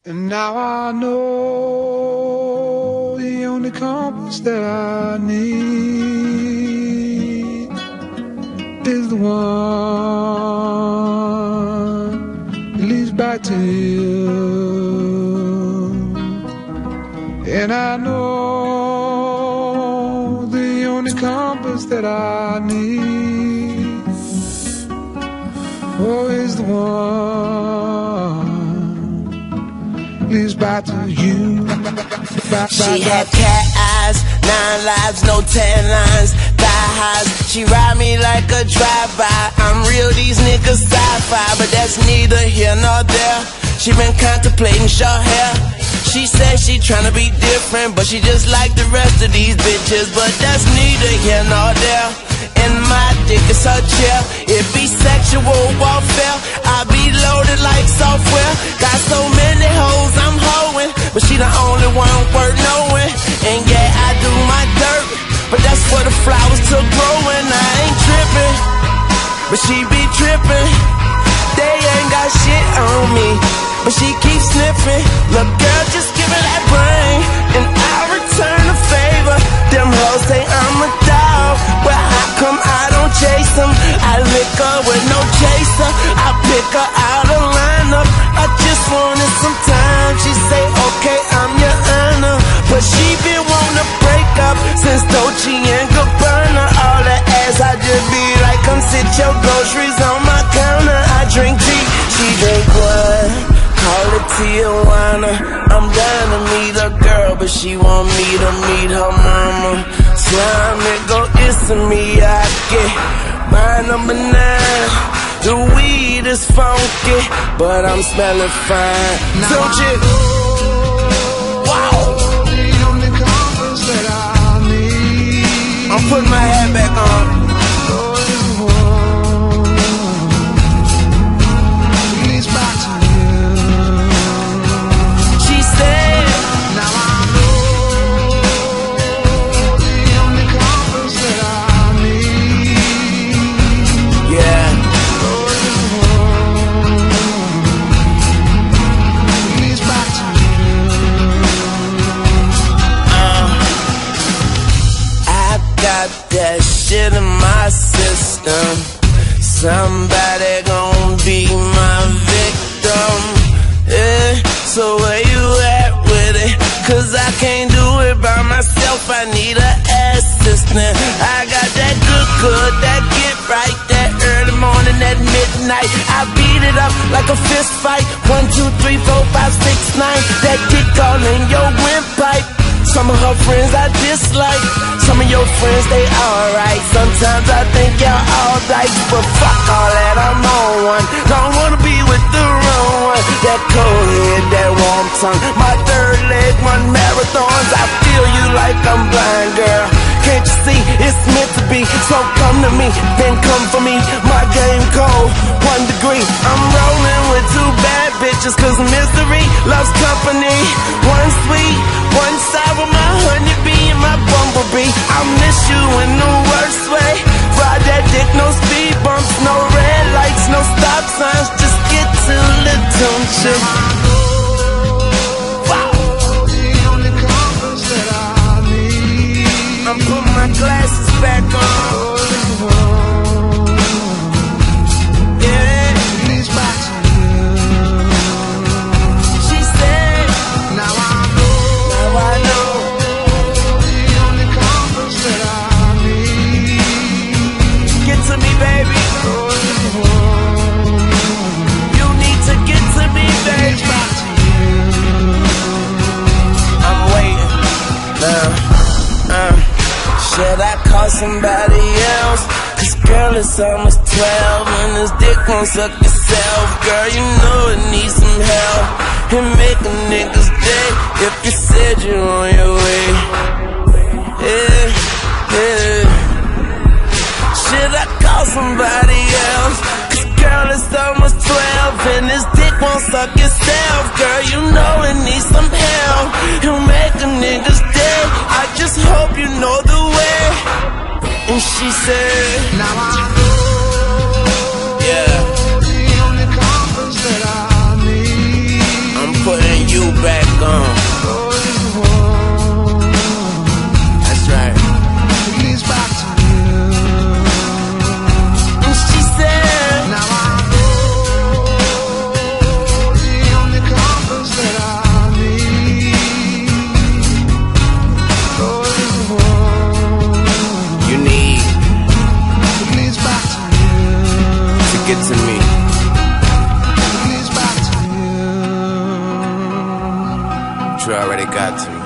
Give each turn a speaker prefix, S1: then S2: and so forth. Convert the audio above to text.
S1: And now I know the only compass that I need is the one that leads back to you. And I know the only compass that I need, oh, is the one leads back to you.
S2: She had cat eyes, 9 lives, no 10 lines, thigh highs. She ride me like a drive-by. I'm real, these niggas sci-fi, but that's neither here nor there. She been contemplating short hair. She said she tryna be different, but she just like the rest of these bitches. But that's neither here nor there. And my dick is her chair. It be sexual warfare. I be loaded like software. Got so many hoes I'm hoeing, but she the only one worth knowing. And yeah, I do my dirt, but that's for the flowers to grow. And I ain't tripping, but she be tripping. They ain't got shit on me, but she keeps sniffing. Look, girl, just give her that brain, and I'll return the favor. Them hoes say I'm a dog, but how come I don't chase them? I lick her with no chaser. I pick her out of lineup. I just wanted some time. She say, okay, I'm your honor, but she been wanna break up since Dolce and Gabbana. All that ass, I just be like, come sit your groceries on my counter. I drink tea, she drink wine. Call it Tijuana. I'm down to meet a girl, but she want me to meet her mama. Slime it, go Isamiake. My number 9. The weed is funky, but I'm smelling fine. Don't you? Wow. I'm putting my hat back on. That shit in my system. Somebody gon' be my victim. Yeah, so where you at with it? Cause I can't do it by myself, I need an assistant. I got that good, that get right, that early morning, that midnight. I beat it up like a fist fight. 1, 2, 3, 4, 5, 6, 9. That dick all in your windpipe. Some of her friends I dislike, some of your friends they alright. Sometimes I think y'all all right, but fuck all that, I'm on one. Don't wanna be with the wrong one. That cold head, that warm tongue, my third leg run marathons. I feel you like I'm blind, girl. Can't you see it's meant to be? So come to me, then come for me. My game cold, 1 degree. I'm rolling with 2 bad bitches, cause misery loves company. One sweet, one sour, my honeybee and my bumblebee. I miss you in the worst way. Ride that dick, no speed bumps, no red lights, no stop signs. Just get to the junction. Wow. I'm putting my glasses back on. Should I call somebody else? Cause girl, it's almost 12 and this dick won't suck itself. Girl, you know it needs some help. And make a nigga's day if you said you're on your way. Yeah, yeah. Should I call somebody else? Cause girl, it's almost 12 and this dick won't suck itself. Girl, you know it needs some help. He'll make a nigga's day. I just hope you know the way. And she said, now I know, yeah, the only compass that I need. I'm putting you you back on. That's right.
S1: It leads back to you.
S2: And she said,
S1: now I know the only compass that I need. Oh, is the one
S2: you need
S1: it leads back to you.
S2: to get to me.
S1: It leads back to you.
S2: You already got to me.